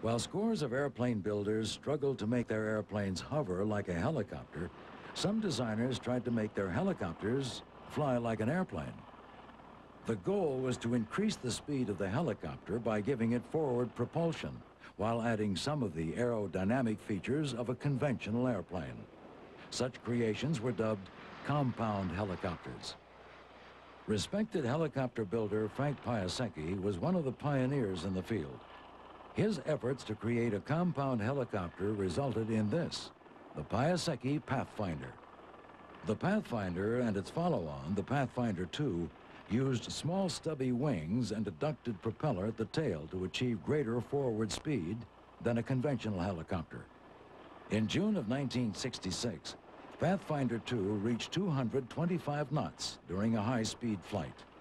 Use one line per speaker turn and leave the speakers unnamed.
While scores of airplane builders struggled to make their airplanes hover like a helicopter, some designers tried to make their helicopters fly like an airplane. The goal was to increase the speed of the helicopter by giving it forward propulsion, while adding some of the aerodynamic features of a conventional airplane. Such creations were dubbed compound helicopters. Respected helicopter builder Frank Piasecki was one of the pioneers in the field. His efforts to create a compound helicopter resulted in this, the Piasecki Pathfinder. The Pathfinder and its follow-on, the Pathfinder II, used small stubby wings and a ducted propeller at the tail to achieve greater forward speed than a conventional helicopter. In June of 1966, Pathfinder II reached 225 knots during a high-speed flight.